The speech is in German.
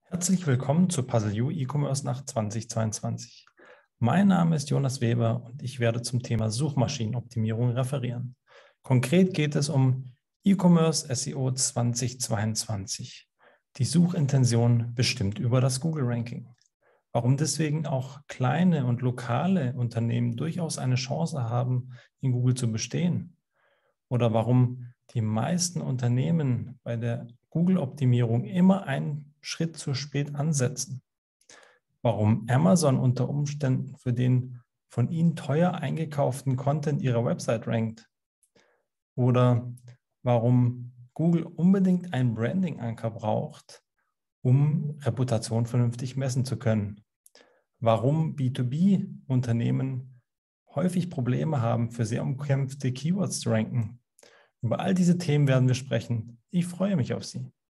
Herzlich willkommen zur Puzzle E-Commerce Nacht 2022. Mein Name ist Jonas Weber und ich werde zum Thema Suchmaschinenoptimierung referieren. Konkret geht es um E-Commerce SEO 2022. Die Suchintention bestimmt über das Google-Ranking. Warum deswegen auch kleine und lokale Unternehmen durchaus eine Chance haben, in Google zu bestehen. Oder warum die meisten Unternehmen bei der Google-Optimierung immer einen Schritt zu spät ansetzen. Warum Amazon unter Umständen für den von ihnen teuer eingekauften Content ihrer Website rankt. Oder warum Google unbedingt einen Branding-Anker braucht, um Reputation vernünftig messen zu können. Warum B2B-Unternehmen häufig Probleme haben, für sehr umkämpfte Keywords zu ranken. Über all diese Themen werden wir sprechen. Ich freue mich auf Sie.